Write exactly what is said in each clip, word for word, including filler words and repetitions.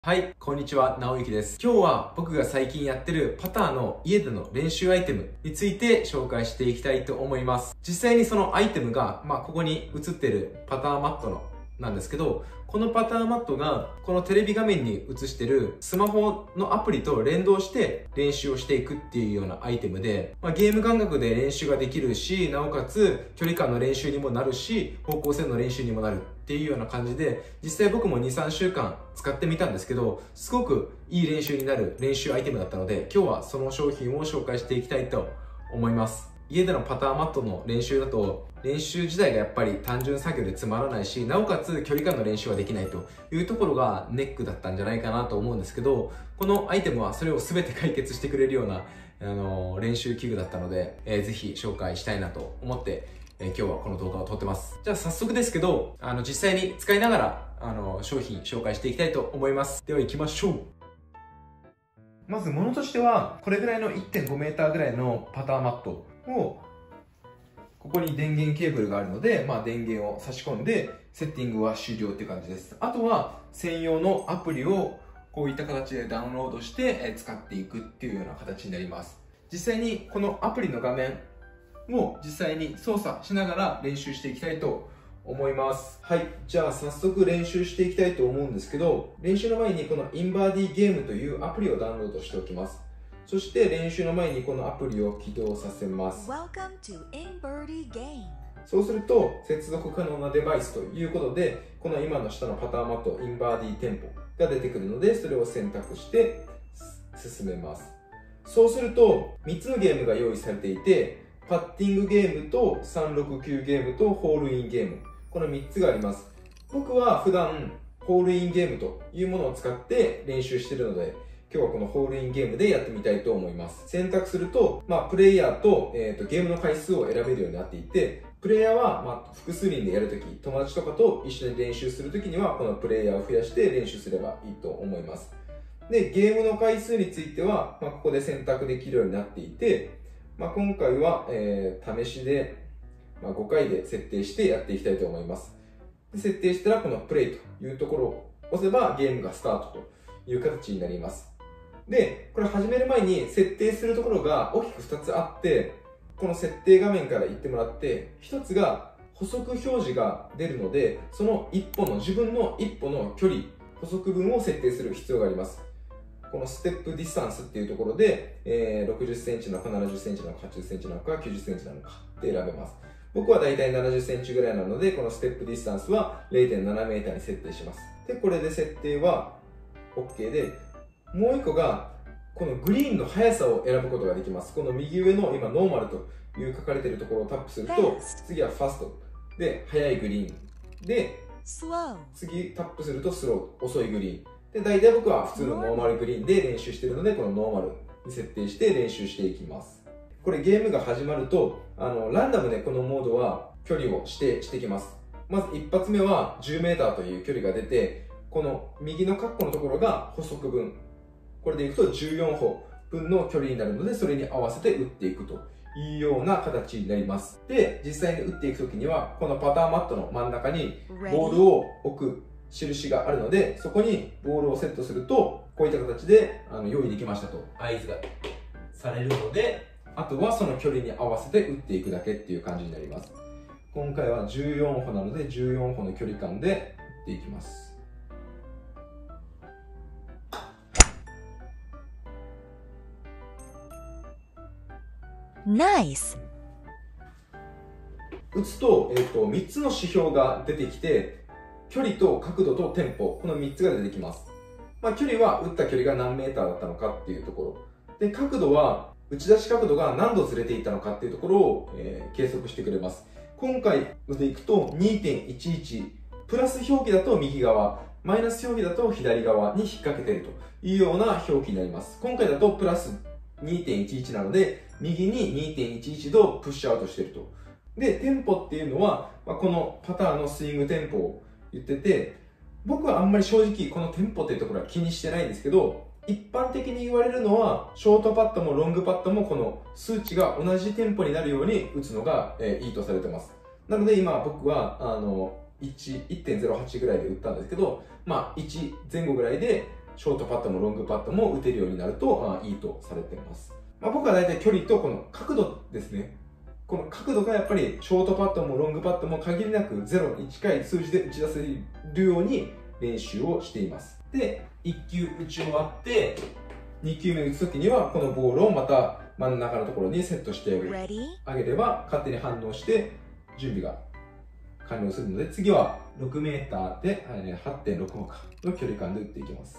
はい、こんにちは、直之です。今日は僕が最近やってるパターの家での練習アイテムについて紹介していきたいと思います。実際にそのアイテムが、まあ、ここに映ってるパターマットのなんですけど、このパターマットがこのテレビ画面に映してるスマホのアプリと連動して練習をしていくっていうようなアイテムで、まあ、ゲーム感覚で練習ができるし、なおかつ距離感の練習にもなるし、方向性の練習にもなるっていうような感じで、実際僕もに、さんしゅうかん使ってみたんですけど、すごくいい練習になる練習アイテムだったので、今日はその商品を紹介していきたいと思います。家でのパターマットの練習だと、練習自体がやっぱり単純作業でつまらないし、なおかつ距離感の練習はできないというところがネックだったんじゃないかなと思うんですけど、このアイテムはそれを全て解決してくれるような、あのー、練習器具だったので、えー、ぜひ紹介したいなと思って、えー、今日はこの動画を撮ってます。じゃあ早速ですけど、あの実際に使いながら、あのー、商品紹介していきたいと思います。では行きましょう。まず物としては、これぐらいの いってんごメーターぐらいのパターマットを、ここに電源ケーブルがあるので、まあ、電源を差し込んで、セッティングは終了っていう感じです。あとは、専用のアプリをこういった形でダウンロードして使っていくっていうような形になります。実際にこのアプリの画面を実際に操作しながら練習していきたいと思います。はい。じゃあ早速練習していきたいと思うんですけど、練習の前にこのインバーディゲームというアプリをダウンロードしておきます。そして練習の前にこのアプリを起動させます。そうすると接続可能なデバイスということで、この今の下のパターマットインバーディ店舗が出てくるので、それを選択して進めます。そうするとみっつのゲームが用意されていて、パッティングゲームとさんろくきゅうゲームとホールインゲーム、このみっつがあります。僕は普段ホールインゲームというものを使って練習しているので、今日はこのホールインゲームでやってみたいと思います。選択すると、まあ、プレイヤーと、えーと、ゲームの回数を選べるようになっていて、プレイヤーは、まあ、複数人でやるとき、友達とかと一緒に練習するときには、このプレイヤーを増やして練習すればいいと思います。で、ゲームの回数については、まあ、ここで選択できるようになっていて、まあ、今回は、えー、試しで、まあ、ごかいで設定してやっていきたいと思います。で設定したら、このプレイというところを押せば、ゲームがスタートという形になります。で、これ始める前に設定するところが大きくふたつあって、この設定画面から行ってもらって、ひとつが補足表示が出るので、その一歩の、自分の一歩の距離、補足分を設定する必要があります。このステップディスタンスっていうところで、えー、ろくじゅっセンチなのかななじゅっセンチなのかはちじゅっセンチなのかきゅうじゅっセンチなのかって選べます。僕はだいたいななじゅっセンチぐらいなので、このステップディスタンスは れいてんななメーターに設定します。で、これで設定は OK で、もう一個が、このグリーンの速さを選ぶことができます。この右上の今、ノーマルという書かれているところをタップすると、次はファストで、速いグリーン。で、次タップするとスロー、遅いグリーン。で、大体僕は普通のノーマルグリーンで練習しているので、このノーマルに設定して練習していきます。これゲームが始まると、あの、ランダムでこのモードは距離を指定してきます。まず一発目はじゅうメーターという距離が出て、この右のカッコのところが補足分。これでいくとじゅうよんほ分の距離になるので、それに合わせて打っていくというような形になります。で、実際に打っていくときには、このパターマットの真ん中にボールを置く印があるので、そこにボールをセットすると、こういった形であの用意できましたと合図がされるので、あとはその距離に合わせて打っていくだけっていう感じになります。今回はじゅうよんほなので、じゅうよんほの距離感で打っていきます。 ナイス。 打つと、えーと、みっつの指標が出てきて、距離と角度とテンポ、このみっつが出てきます。まあ、距離は打った距離が何メーターだったのかっていうところ。で、角度は、打ち出し角度が何度ずれていたのかっていうところを、えー、計測してくれます。今回でいくと にてんいちいち、プラス表記だと右側、マイナス表記だと左側に引っ掛けているというような表記になります。今回だとプラス にてんいちいち なので、右に にてんいちいち 度プッシュアウトしていると。で、テンポっていうのは、まあ、このパターンのスイングテンポを言ってて、僕はあんまり正直このテンポっていうところは気にしてないんですけど、一般的に言われるのは、ショートパットもロングパットもこの数値が同じテンポになるように打つのが、えー、いいとされてます。なので今僕は、あの、いちてんゼロはちぐらいで打ったんですけど、まあいち前後ぐらいでショートパットもロングパットも打てるようになるとあいいとされています。まあ、僕は大体距離とこの角度ですね。この角度がやっぱりショートパットもロングパットも限りなくゼロに近い数字で打ち出せるように練習をしています。で、いっ球打ち終わって、に球目打つときにはこのボールをまた真ん中のところにセットしてあげれば勝手に反応して準備が完了するので、次はろくメーターで はってんろく 歩の距離感で打っていきます。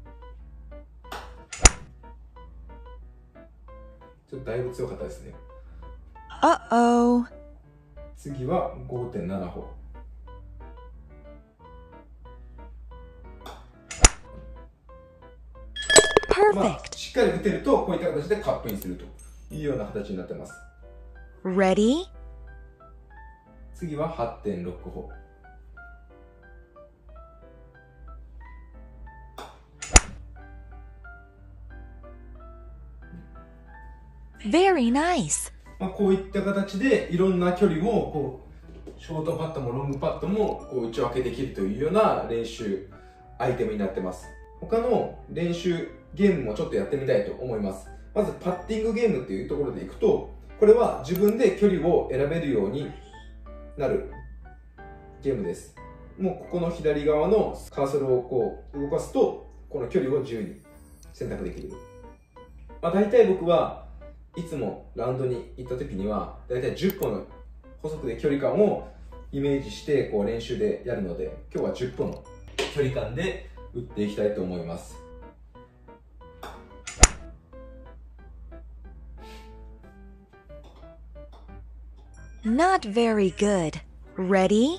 ちょっとだいぶ強かったですね。 Uh-oh. 次は ごてんなな 歩。まあ、しっかり打てるとこういった形でカップインするというような形になってます。 Ready? 次は はってんろく 歩。 Very nice. まあこういった形でいろんな距離をこうショートパットもロングパットもこう打ち分けできるというような練習アイテムになってます。他の練習ゲームもちょっとやってみたいと思います。まずパッティングゲームっていうところでいくと、これは自分で距離を選べるようになるゲームです。もうここの左側のカーソルをこう動かすと、この距離を自由に選択できる。まあ、大体僕はいつもラウンドに行った時には大体じゅっぽんの補足で距離感をイメージしてこう練習でやるので、今日はじゅっぽんの距離感で打っていきたいと思います。 Not very good. Ready?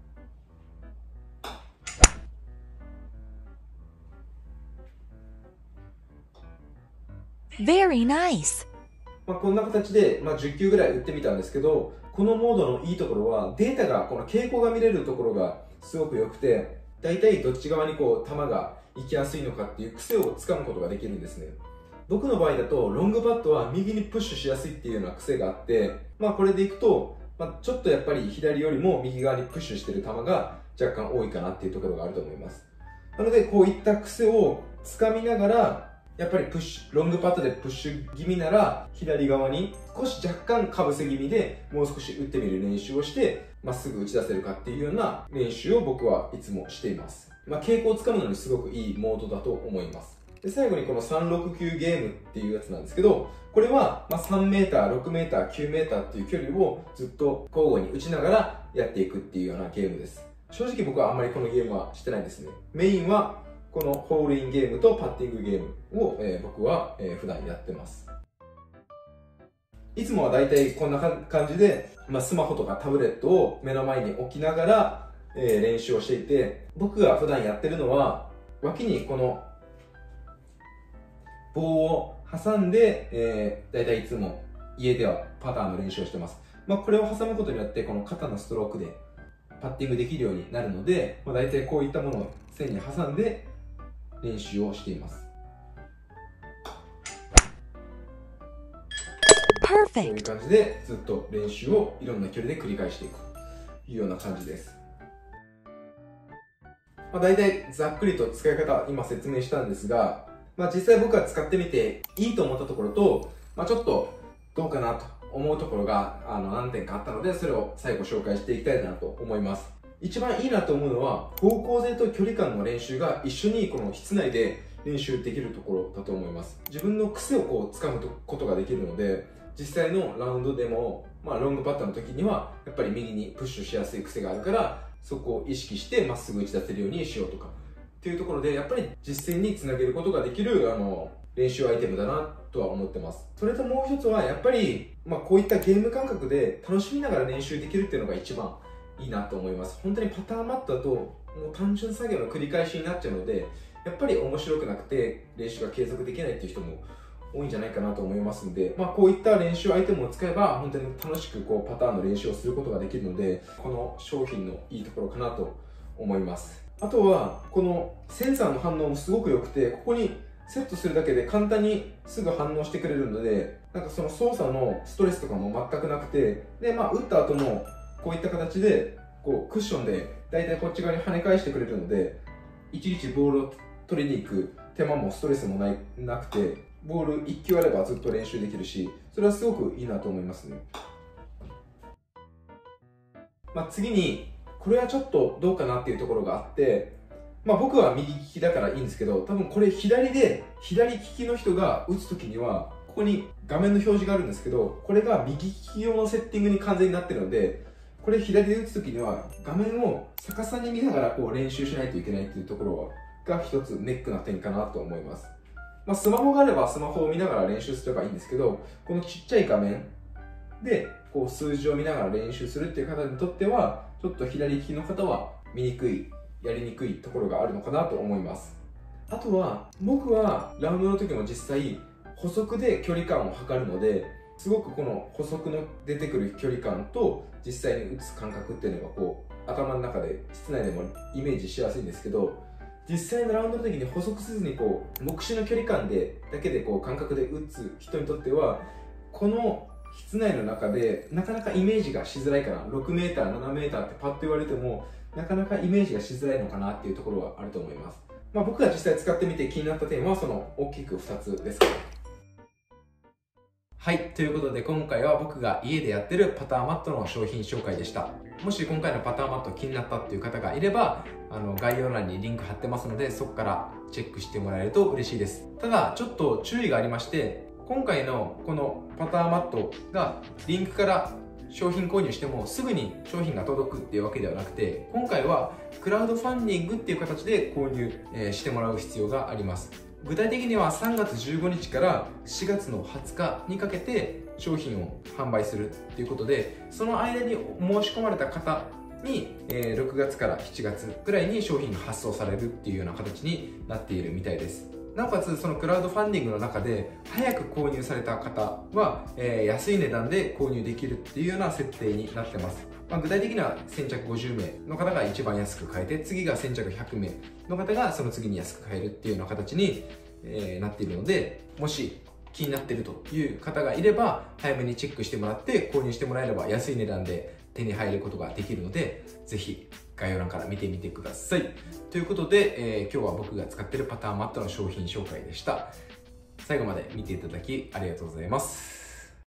Very nice. まあこんな形で、まあ、じゅっ球ぐらい打ってみたんですけど、このモードのいいところはデータがこの傾向が見れるところがすごく良くて、大体どっち側にこう球が行きやすいのかっていう癖をつかむことができるんですね。僕の場合だとロングパットは右にプッシュしやすいっていうような癖があって、まあこれでいくと、まあ、ちょっとやっぱり左よりも右側にプッシュしてる球が若干多いかなっていうところがあると思います。なのでこういった癖をつかみながら、やっぱりプッシュ、ロングパットでプッシュ気味なら左側に少し若干かぶせ気味でもう少し打ってみる練習をしてまっすぐ打ち出せるかっていうような練習を僕はいつもしています。まあ、傾向をつかむのにすごくいいモードだと思います。で最後にこのさんろくきゅうゲームっていうやつなんですけど、これはまあさんメーター、ろくメーター、きゅうメーターっていう距離をずっと交互に打ちながらやっていくっていうようなゲームです。正直僕はあんまりこのゲームはしてないですね。メインはこのホールインゲームとパッティングゲームを、えー、僕は、えー、普段やってます。いつもはだいたいこんな感じで、まあ、スマホとかタブレットを目の前に置きながら、えー、練習をしていて、僕が普段やってるのは脇にこの棒を挟んで、えー、だいたいいつも家ではパターンの練習をしてます。まあ、これを挟むことによってこの肩のストロークでパッティングできるようになるので、まあ、だいたいこういったものを線に挟んで練習をしています。こういう感じでずっと練習をいろんな距離で繰り返していくというような感じです。まあ、大体ざっくりと使い方今説明したんですが、まあ、実際僕が使ってみていいと思ったところと、まあ、ちょっとどうかなと思うところがあの何点かあったので、それを最後紹介していきたいなと思います。一番いいなと思うのは方向性と距離感の練習が一緒にこの室内で練習できるところだと思います。自分の癖をこう掴むことができるので、実際のラウンドでも、まあ、ロングパットの時にはやっぱり右にプッシュしやすい癖があるから、そこを意識してまっすぐ打ち出せるようにしようとかっていうところで、やっぱり実践につなげることができるあの練習アイテムだなとは思ってます。それともう一つはやっぱり、まあ、こういったゲーム感覚で楽しみながら練習できるっていうのが一番いいなと思います。本当にパターンマットだともう単純作業の繰り返しになっちゃうので、やっぱり面白くなくて練習が継続できないっていう人も多いんじゃないかなと思いますので、まあ、こういった練習アイテムを使えば本当に楽しくこうパターンの練習をすることができるので、この商品のいいところかなと思います。あとはこのセンサーの反応もすごく良くて、ここにセットするだけで簡単にすぐ反応してくれるので、なんかその操作のストレスとかも全くなくて、で、まあ、打った後もこういった形でこうクッションで大体こっち側に跳ね返してくれるので、いちいちボールを取りに行く手間もストレスもないなくて、ボールいっきゅうあればずっと練習できるし、それはすごくいいなと思いますね。まあ、次に、これはちょっとどうかなっていうところがあって、まあ、僕は右利きだからいいんですけど、多分これ左で、左利きの人が打つときには、ここに画面の表示があるんですけど、これが右利き用のセッティングに完全になってるので、これ左で打つときには画面を逆さに見ながらこう練習しないといけないっていうところが一つネックな点かなと思います。まあ、スマホがあればスマホを見ながら練習すればいいんですけど、このちっちゃい画面でこう数字を見ながら練習するっていう方にとっては、ちょっと左利きの方は見にくい、やりにくいところがあるのかなと思います。あとは、僕はラウンドの時も実際、歩速で距離感を測るので、すごくこの歩速の出てくる距離感と実際に打つ感覚っていうのがこう頭の中で室内でもイメージしやすいんですけど、実際のラウンドの時に歩速せずにこう目視の距離感でだけでこう感覚で打つ人にとっては、この室内の中でなかなかイメージがしづらいかな。ろくメーター、ななメーターってパッと言われてもなかなかイメージがしづらいのかなっていうところはあると思います。まあ、僕が実際使ってみて気になった点はその大きくふたつですかね。はい、ということで今回は僕が家でやってるパターマットの商品紹介でした。もし今回のパターマット気になったっていう方がいれば、あの概要欄にリンク貼ってますので、そこからチェックしてもらえると嬉しいです。ただちょっと注意がありまして、今回のこのパターマットがリンクから商品購入してもすぐに商品が届くっていうわけではなくて、今回はクラウドファンディングっていう形で購入、えー、してもらう必要があります。具体的にはさんがつじゅうごにちからしがつのはつかにかけて商品を販売するっていうことで、その間に申し込まれた方に、えー、ろくがつからしちがつくらいに商品が発送されるっていうような形になっているみたいです。なおかつそのクラウドファンディングの中で早く購入された方は、えー、安い値段で購入できるっていうような設定になってます。まあ、具体的には先着ごじゅうめいの方が一番安く買えて、次が先着ひゃくめいの方がその次に安く買えるっていうような形に、えー、なっているので、もし気になっているという方がいれば早めにチェックしてもらって購入してもらえれば安い値段で手に入ることができるので、ぜひ概要欄から見てみてください。ということで、えー、今日は僕が使っているパターマットの商品紹介でした。最後まで見ていただきありがとうございます。